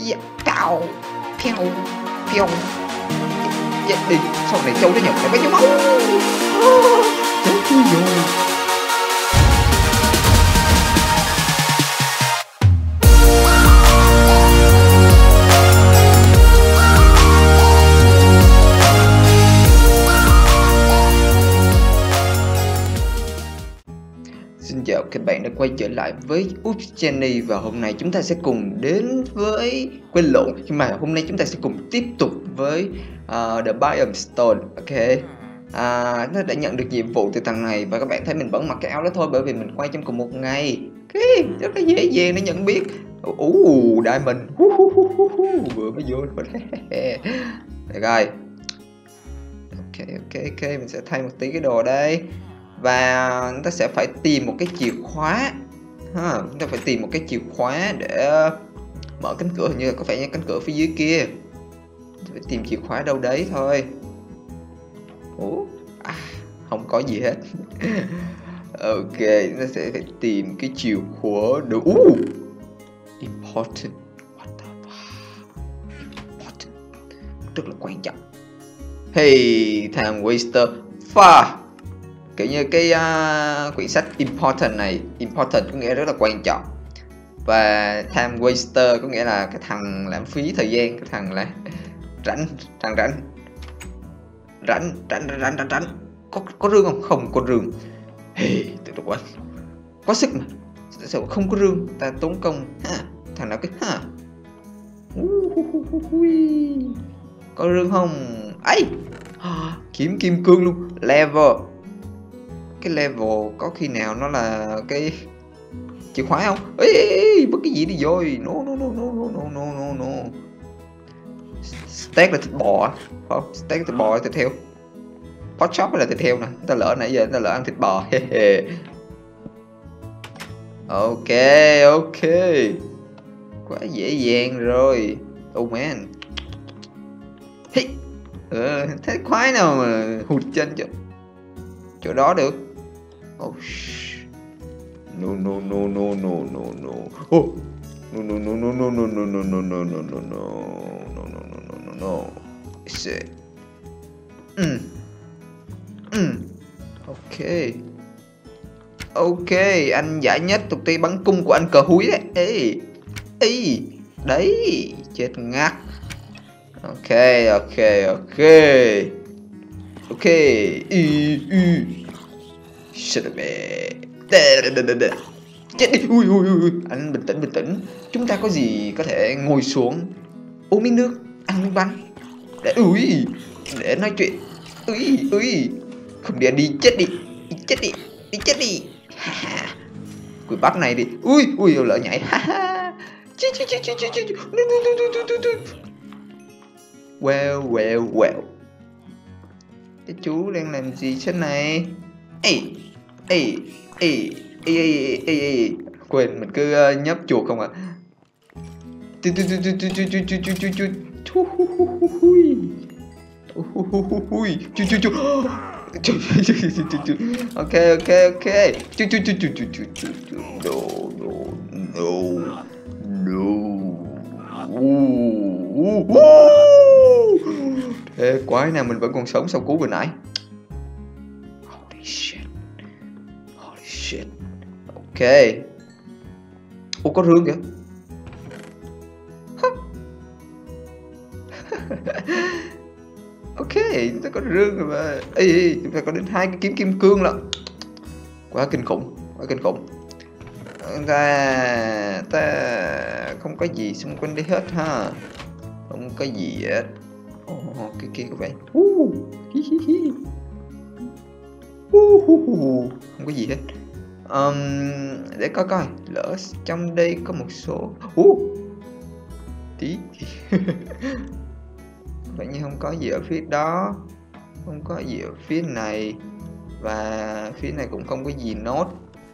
Dạ, cào phèo phèo. Dạ, đi sau này trâu nó nhập lại bao nhiêu máu. Chết tôi rồi. Xin chào các bạn đã quay trở lại với Oops Jenny, và hôm nay chúng ta sẽ cùng đến với quên lộn, nhưng mà hôm nay chúng ta sẽ cùng tiếp tục với The Biome Stone. Ok, nó đã nhận được nhiệm vụ từ thằng này và các bạn thấy mình vẫn mặc cái áo đó thôi, bởi vì mình quay trong cùng một ngày. Ok, rất là dễ dàng để nhận biết. Diamond vừa mới vô rồi. Được rồi. Ok, mình sẽ thay một tí cái đồ đây. Và chúng ta sẽ phải tìm một cái chìa khóa chúng ta phải tìm một cái chìa khóa để mở cánh cửa. Hình như là có phải như cánh cửa phía dưới kia. Phải tìm chìa khóa đâu đấy thôi. Không có gì hết. Ok, chúng ta sẽ phải tìm cái chìa khóa đủ important. What the fuck? Important, rất là quan trọng. Hey, time waster pha. Kiểu như cái quyển sách important này, important có nghĩa rất là quan trọng, và time waster có nghĩa là cái thằng lãng phí thời gian, cái thằng là rảnh. Có rương không? Không có rương. Hey, tự đọc quá. Có sức mà sao không có rương, ta tốn công. Thằng nào cái có rương không? Ấy, kiếm kim cương luôn. Level, cái level có khi nào nó là cái chìa khóa không? Ê, bất cái gì đi rồi. No. Steak là thịt bò. Không, steak thịt bò là thịt heo. Pork chop là thịt heo nè. Ta lỡ nãy giờ ta lỡ ăn thịt bò. Ok. Quá dễ dàng rồi. Oh man. Hey. Thế khoái nào mà hụt chân chỗ đó được. Oh shh. No. Oh. No. Shit. Ok, anh giải nhất tục ti bắn cung của anh cờ húi đấy. Ê. Đấy, chết ngắt. Ok. Shut up. Chết đi. Ui. Anh bình tĩnh. Chúng ta có gì có thể ngồi xuống, uống miếng nước, ăn miếng bánh để nói chuyện. Không đi, đi chết đi. Cùi bắp này đi. Ui lỡ nhảy. Well. Cái chú đang làm gì thế này? Ê. Quên, mình cứ nhấp chuột không ạ. Ok. No. Thế quái nào mình vẫn còn sống sau cú vừa nãy. Holy shit. Ok. Có rương kìa. Ok, chúng ta có rương rồi mà. Chúng ta có đến 2 cái kiếm kim cương lận. Quá kinh khủng. Ta không có gì xung quanh đây hết ha. Không có gì hết. Cái kia có vẻ không có gì hết. Để coi lỡ trong đây có một số tí. Vậy như không có gì ở phía đó, không có gì ở phía này, và phía này cũng không có gì nốt,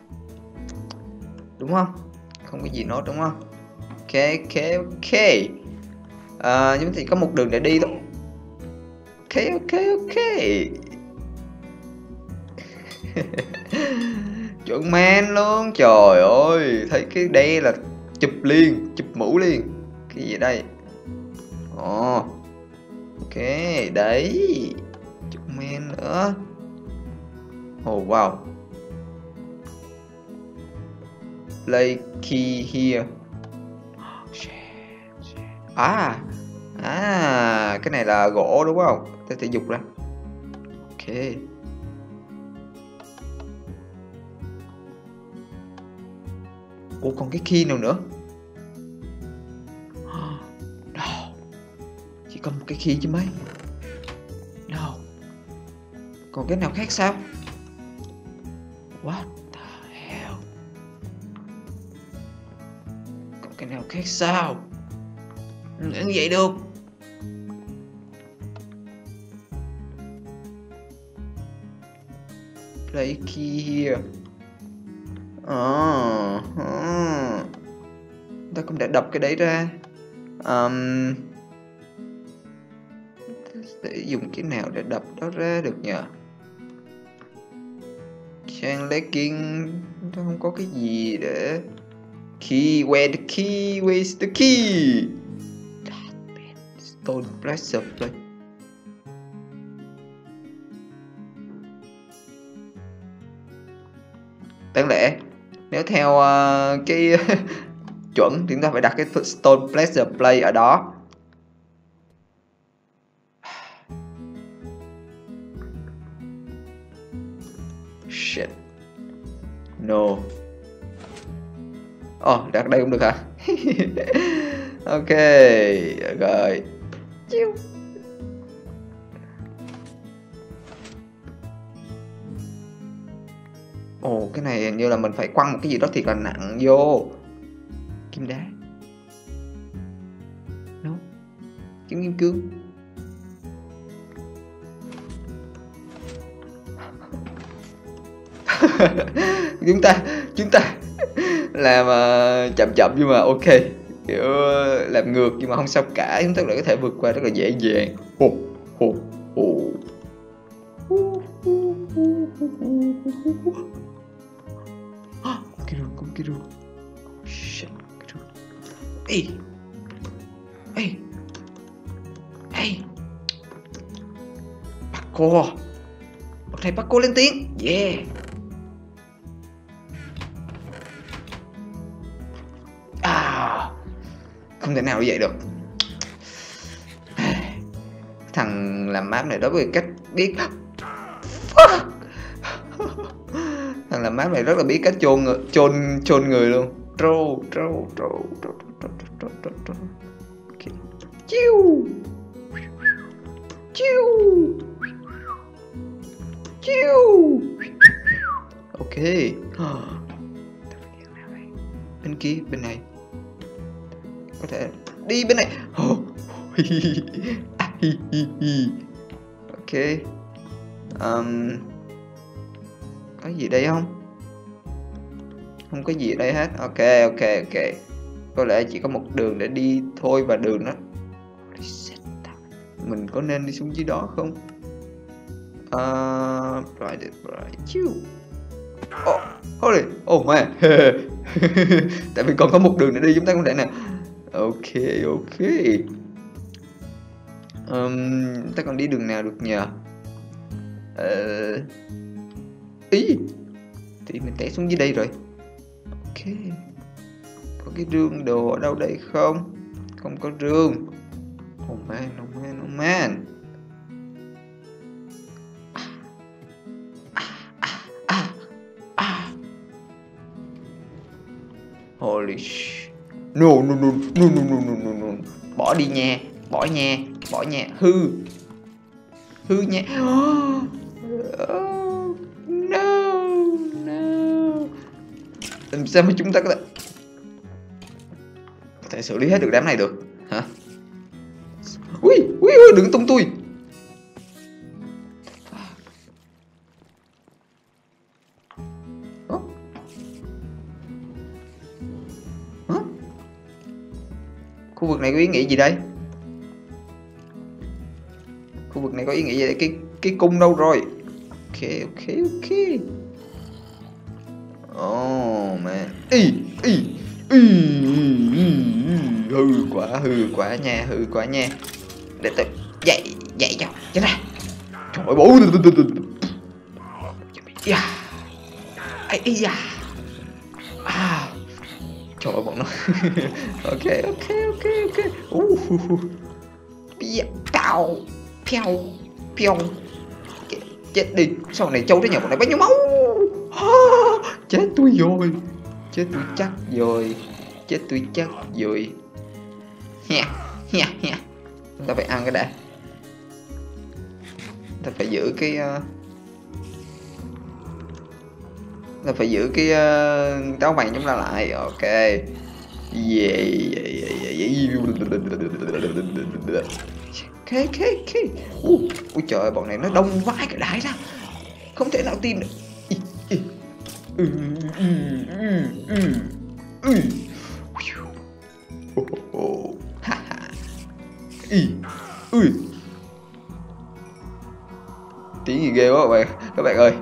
đúng không? Không có gì nốt đúng không? Ok. Nhưng thì có một đường để đi thôi. Ok. Chuẩn man luôn. Trời ơi, thấy cái đây là chụp mũ liền. Cái gì đây? Ồ, ok, đấy. Chút men nữa. Oh wow. Play key here. Cái này là gỗ đúng không? Ta sẽ dục ra. Ok. Ủa còn cái key nào nữa? No. Chỉ có một cái key chứ mấy. No. Còn cái nào khác sao? What the hell? Còn cái nào khác sao? Như vậy được. Play key here. Ta cũng đã đập cái đấy ra. Để dùng cái nào để đập đó ra được nhờ? Trang legging nó không có cái gì để. Key, where the key? Where's the key? Stone pressure plate. Đáng lẽ nếu theo cái chuẩn thì chúng ta phải đặt cái stone pressure plate ở đó. Shit. No. Đặt đây cũng được hả? Ok, rồi. Chiu. Cái này hình như là mình phải quăng một cái gì đó thiệt là nặng vô. Kim đá. No. Kim kim cương. chúng ta làm chậm chậm nhưng mà ok, kiểu làm ngược nhưng mà không sao cả, chúng ta lại có thể vượt qua rất là dễ dàng. Cái đường. Shit, cái đường. Ê. Parkour. Bậc này parkour lên tiếng. Yeah. Không thể nào như vậy được. Thằng làm map này đối với cách biết. Thằng làm map này rất là biết cách chôn người luôn. Trâu. Chiu. Ok. Bên kia, bên này. Có thể đi bên này. Ok. Có gì đây không? Không có gì ở đây hết. Ok. Có lẽ chỉ có một đường để đi thôi, và đường đó. Mình có nên đi xuống dưới đó không? Right. Chiu. Oh man. Tại vì còn có một đường để đi, chúng ta không thể nào. Ok. Ta còn đi đường nào được nhờ? Thì mình té xuống dưới đây rồi. Ok. Có cái rương đồ ở đâu đây không? Không có rương. Oh man. Holy shit. No. Bỏ đi nha. Bỏ nha. Hư nha. No. Làm sao mà chúng ta có thể xử lý hết được đám này được hả? Ui, đừng tung tôi. Khu vực này có ý nghĩa gì đây? Khu vực này có ý nghĩa gì đây? Cái cung đâu rồi? Ok. Oh man. hư quá nha. Để tôi dậy cho chết ra. Trời ơi bố. Ây da. Trời ơi bọn nó. Ok. Piao. Chết đi, sau này trâu tới nhà bọn này bao nhiêu máu. Chết tôi chắc rồi. Nha. Ta phải ăn cái đã. Ta phải giữ cái táo vàng chúng ta lại. Ok. Ui trời ơi, bọn này nó đông vãi cả đái ra. Không thể nào tin được. Tiếng gì ghê quá các bạn ơi.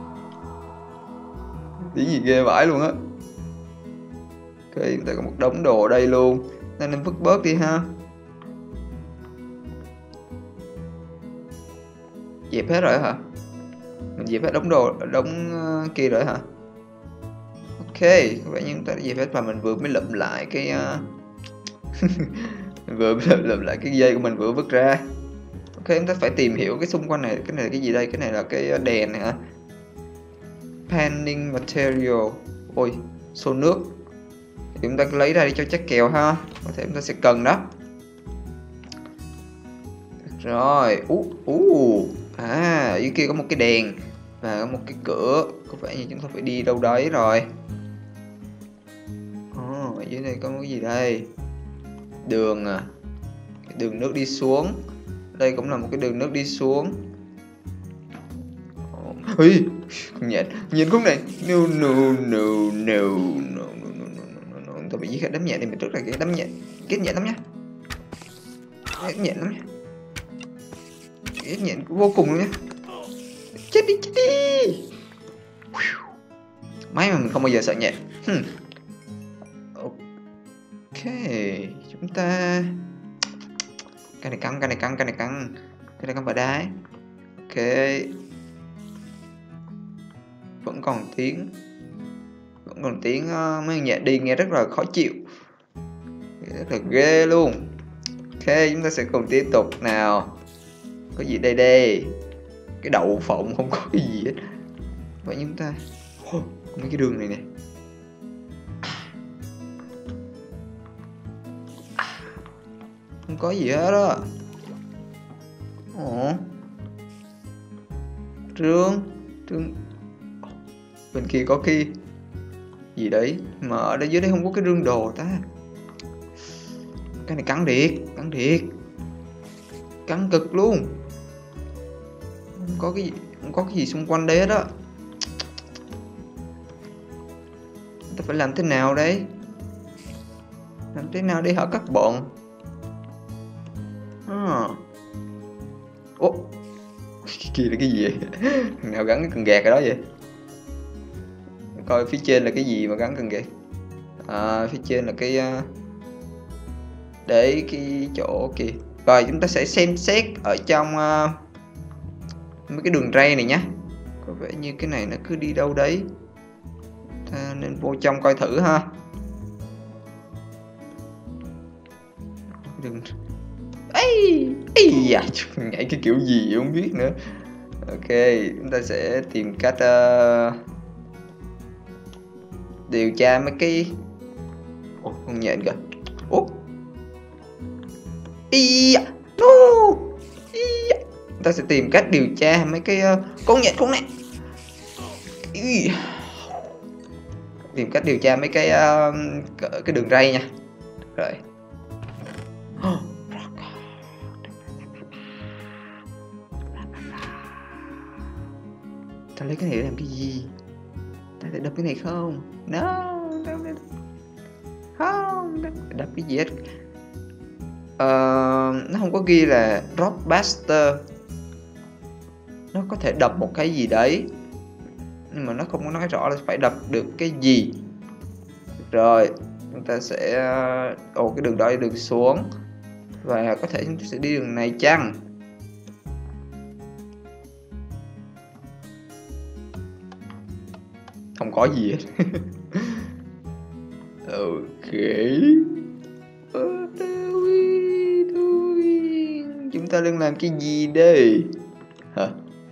Tiếng gì ghê vãi luôn á. Ok, chúng ta có một đống đồ ở đây luôn, nên vứt bớt đi ha. Dẹp hết rồi hả? Mình dẹp hết đống kia rồi hả? Ok, có vẻ như chúng ta đã dẹp hết và mình vừa mới lụm lại cái lụm lại cái dây của mình vừa vứt ra. Ok, chúng ta phải tìm hiểu cái xung quanh này. Cái này là cái gì đây? Cái này là cái đèn này hả? Painting material. Ôi, xô nước. Thì chúng ta lấy ra đi cho chắc kèo ha. Có thể chúng ta sẽ cần đó. Rồi. Ở dưới kia có một cái đèn và có một cái cửa. Có vẻ như chúng ta phải đi đâu đấy rồi. Ở dưới đây có cái gì đây? Đường à. Đường nước đi xuống. Đây cũng là một cái đường nước đi xuống. Ui, không nhìn khúc này. No. Tôi bị giết hết đấm nhẹ thì mình trước là cái đấm nhẹ. Kết nhẹ lắm nhá. Kết nhẹ lắm nhá. Kết nhẹ vô cùng luôn nhá. Chết đi. May mà mình không bao giờ sợ nhẹ. Ok, chúng ta cái này căng vào đáy. Ok, vẫn còn tiếng mấy nhẹ đi nghe rất là khó chịu, rất là ghê luôn. Ok, chúng ta sẽ cùng tiếp tục nào. Có gì đây? Cái đậu phộng không có cái gì hết. Vậy chúng ta có mấy cái đường này nè. Không có gì hết đó. Trương bên kia có cái gì đấy mà ở đây dưới đây không có cái rương đồ ta. Cái này cắn thiệt, cắn cực luôn. Không có cái gì xung quanh đấy hết á. Ta phải làm thế nào đấy? Làm thế nào để hả các bọn? Cái kia là cái gì vậy? Thằng nào gắn cái cần gạt ở đó vậy? Coi phía trên là cái gì mà gắn cần gạt? Phía trên là cái để cái chỗ kìa. Rồi chúng ta sẽ xem xét ở trong mấy cái đường ray này nhé. Có vẻ như cái này nó cứ đi đâu đấy. Ta nên vô trong coi thử ha. Đường da, nhảy cái kiểu gì không biết nữa. Ok, chúng ta sẽ tìm cách điều tra mấy cái. Con nhện kìa. Chúng ta sẽ tìm cách điều tra mấy cái con nhện này. Tìm cách điều tra mấy cái đường ray nha. Rồi. Ta lấy cái này để làm cái gì? Ta sẽ đập cái này không? No, không đập cái gì hết. Nó không có ghi là Rockbuster. Nó có thể đập một cái gì đấy, nhưng mà nó không có nói rõ là phải đập được cái gì. Rồi chúng ta sẽ cái đường đó đi đường xuống, và có thể chúng ta sẽ đi đường này chăng? Không có gì hết. Ok. What are we doing? Chúng ta đang làm cái gì đây? Hả?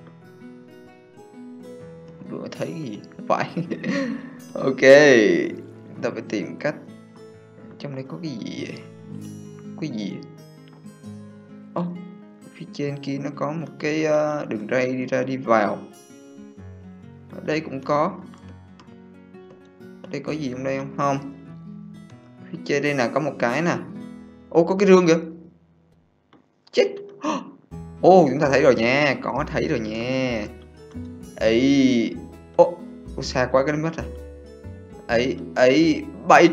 Vừa thấy cái gì? Phải. Ok. Chúng ta phải tìm cách. Trong đây có cái gì vậy? Cái gì? Phía trên kia nó có một cái đường ray đi ra đi vào. Ở đây cũng có. Ở đây có gì trong đây không? Không. Phía trên đây nè, có một cái nè. Có cái rương kìa. Chết. Chúng ta thấy rồi nha. Có thấy rồi nha. Ấy. Xa quá cái nó mất rồi. Ấy. Bậy.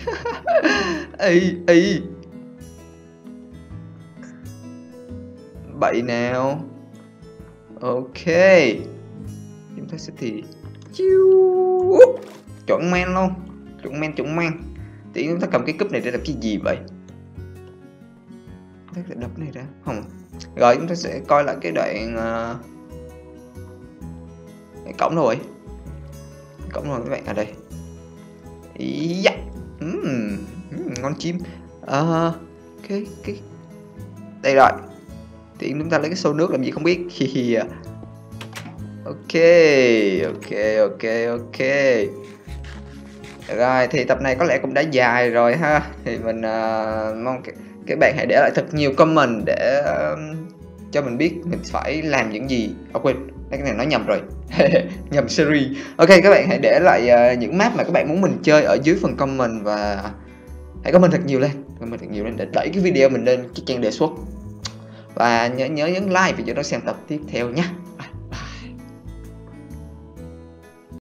Ấy. Bậy nào. Ok. Chúng ta sẽ thì chuẩn men luôn. Chuẩn men. Thì chúng ta cầm cái cúp này để làm cái gì vậy? Chúng ta sẽ đập này ra. Không. Rồi chúng ta sẽ coi lại cái đoạn cái cổng rồi. Cổng rồi các bạn, ở đây. Yeah. Ngon chim. Cái đây rồi. Thì chúng ta lấy cái xô nước làm gì không biết. Ok. Rồi thì tập này có lẽ cũng đã dài rồi ha. Thì mình mong các bạn hãy để lại thật nhiều comment để cho mình biết mình phải làm những gì. Quên, cái này nói nhầm rồi. Nhầm series. Ok, các bạn hãy để lại những map mà các bạn muốn mình chơi ở dưới phần comment, và hãy comment thật nhiều lên để đẩy cái video mình lên cái trang đề xuất. Và nhớ nhấn like video đó xem tập tiếp theo nhé.